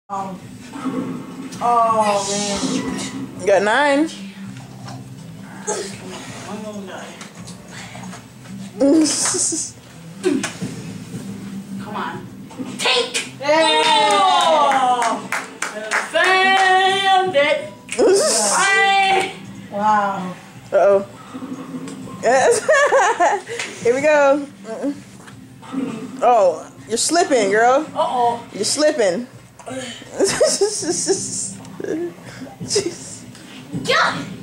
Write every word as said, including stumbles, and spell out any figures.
Um, oh man. You got nine. One more guy. Come on. Take! Oh! Found it! Wow. Uh-oh. Yes. Here we go. Oh, you're slipping, girl. Uh-oh. You're slipping. Yeah.